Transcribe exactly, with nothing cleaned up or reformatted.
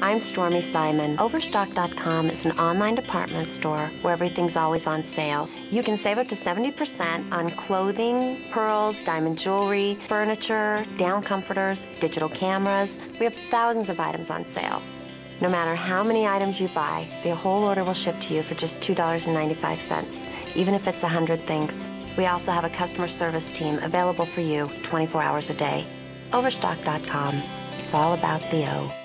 I'm Stormy Simon. Overstock dot com is an online department store where everything's always on sale. You can save up to seventy percent on clothing, pearls, diamond jewelry, furniture, down comforters, digital cameras. We have thousands of items on sale. No matter how many items you buy, the whole order will ship to you for just two dollars and ninety-five cents, even if it's one hundred things. We also have a customer service team available for you twenty-four hours a day. Overstock dot com. It's all about the O.